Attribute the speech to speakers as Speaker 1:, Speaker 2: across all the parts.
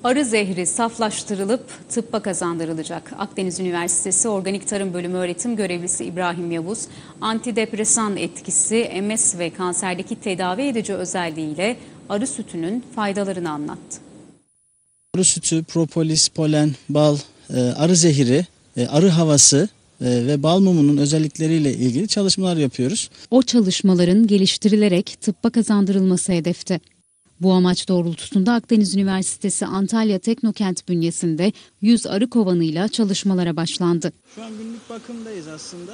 Speaker 1: Arı zehri saflaştırılıp tıbba kazandırılacak. Akdeniz Üniversitesi Organik Tarım Bölümü öğretim görevlisi İbrahim Yavuz, antidepresan etkisi, MS ve kanserdeki tedavi edici özelliğiyle arı sütünün faydalarını anlattı.
Speaker 2: Arı sütü, propolis, polen, bal, arı zehri, arı havası ve bal mumunun özellikleriyle ilgili çalışmalar yapıyoruz.
Speaker 1: O çalışmaların geliştirilerek tıbba kazandırılması hedefte. Bu amaç doğrultusunda Akdeniz Üniversitesi Antalya Teknokent bünyesinde 100 arı kovanıyla çalışmalara başlandı.
Speaker 2: Şu an günlük bakımdayız aslında.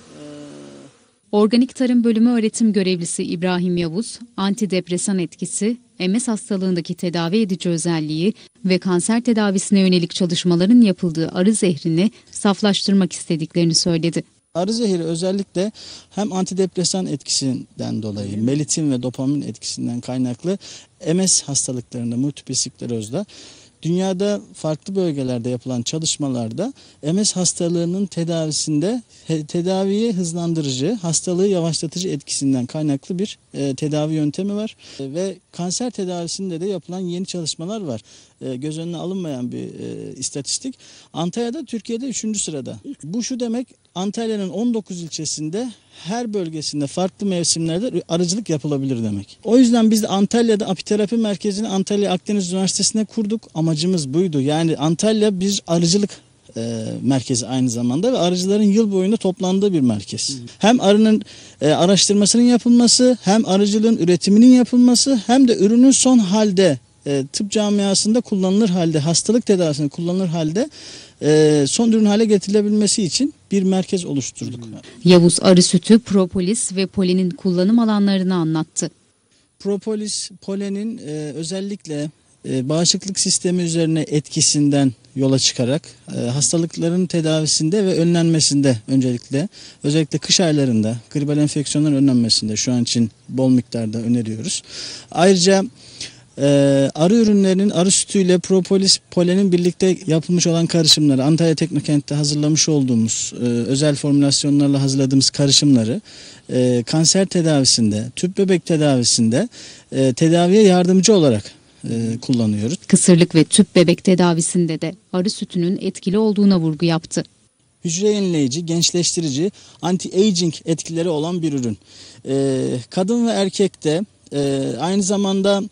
Speaker 1: Organik Tarım Bölümü öğretim görevlisi İbrahim Yavuz, antidepresan etkisi, MS hastalığındaki tedavi edici özelliği ve kanser tedavisine yönelik çalışmaların yapıldığı arı zehrini saflaştırmak istediklerini söyledi.
Speaker 2: Arı zehri özellikle hem antidepresan etkisinden dolayı, melitin ve dopamin etkisinden kaynaklı MS hastalıklarında, multiple sklerozda, dünyada farklı bölgelerde yapılan çalışmalarda MS hastalığının tedavisinde tedaviyi hızlandırıcı, hastalığı yavaşlatıcı etkisinden kaynaklı bir tedavi yöntemi var. Ve kanser tedavisinde de yapılan yeni çalışmalar var. Göz önüne alınmayan bir istatistik. Antalya'da Türkiye'de 3. sırada. Bu şu demek, Antalya'nın 19 ilçesinde her bölgesinde farklı mevsimlerde arıcılık yapılabilir demek. O yüzden biz de Antalya'da apiterapi merkezini Antalya Akdeniz Üniversitesi'ne kurduk. Amacımız buydu. Yani Antalya bir arıcılık merkezi aynı zamanda ve arıcıların yıl boyunca toplandığı bir merkez. Hem arının araştırmasının yapılması, hem arıcılığın üretiminin yapılması, hem de ürünün son halde tıp camiasında kullanılır halde, hastalık tedavisinde kullanılır halde son ürün hale getirilebilmesi için bir merkez oluşturduk.
Speaker 1: Yavuz arı sütü, propolis ve polenin kullanım alanlarını anlattı.
Speaker 2: Propolis, polenin özellikle bağışıklık sistemi üzerine etkisinden yola çıkarak hastalıkların tedavisinde ve önlenmesinde özellikle kış aylarında gribal enfeksiyonların önlenmesinde şu an için bol miktarda öneriyoruz. Ayrıca arı ürünlerinin arı sütüyle propolis, polenin birlikte yapılmış olan karışımları, Antalya Teknokent'te hazırlamış olduğumuz özel formülasyonlarla hazırladığımız karışımları kanser tedavisinde, tüp bebek tedavisinde tedaviye yardımcı olarak kullanıyoruz.
Speaker 1: Kısırlık ve tüp bebek tedavisinde de arı sütünün etkili olduğuna vurgu yaptı.
Speaker 2: Hücre yenileyici, gençleştirici, anti-aging etkileri olan bir ürün. Kadın ve erkekte aynı zamanda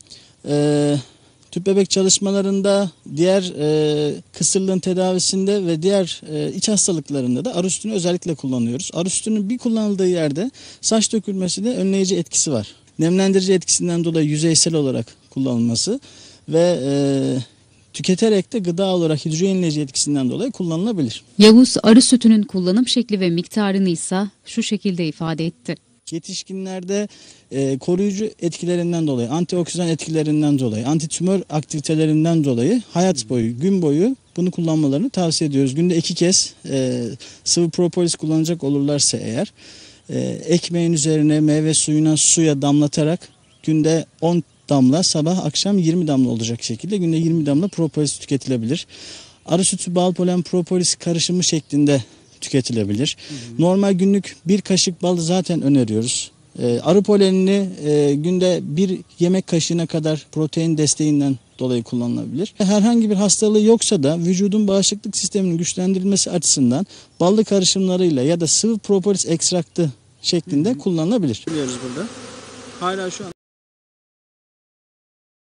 Speaker 2: tüp bebek çalışmalarında, diğer kısırlığın tedavisinde ve diğer iç hastalıklarında da arı sütünü özellikle kullanıyoruz. Arı sütünün bir kullanıldığı yerde saç dökülmesinde önleyici etkisi var. Nemlendirici etkisinden dolayı yüzeysel olarak kullanılması ve tüketerek de gıda olarak hücre yenileyici etkisinden dolayı kullanılabilir.
Speaker 1: Yavuz arı sütünün kullanım şekli ve miktarını ise şu şekilde ifade etti.
Speaker 2: Yetişkinlerde koruyucu etkilerinden dolayı, antioksidan etkilerinden dolayı, antitümör aktivitelerinden dolayı hayat boyu, gün boyu bunu kullanmalarını tavsiye ediyoruz. Günde 2 kez sıvı propolis kullanacak olurlarsa eğer, ekmeğin üzerine meyve suyuna suya damlatarak günde 10 damla, sabah akşam 20 damla olacak şekilde günde 20 damla propolis tüketilebilir. Arı sütü, bal, polen, propolis karışımı şeklinde tüketilebilir. Normal günlük bir kaşık bal zaten öneriyoruz. Arı polenini günde bir yemek kaşığına kadar protein desteğinden dolayı kullanılabilir. Herhangi bir hastalığı yoksa da vücudun bağışıklık sisteminin güçlendirilmesi açısından ballı karışımlarıyla ya da sıvı propolis ekstraktı şeklinde kullanılabilir. Biliyoruz burada. Hala şu an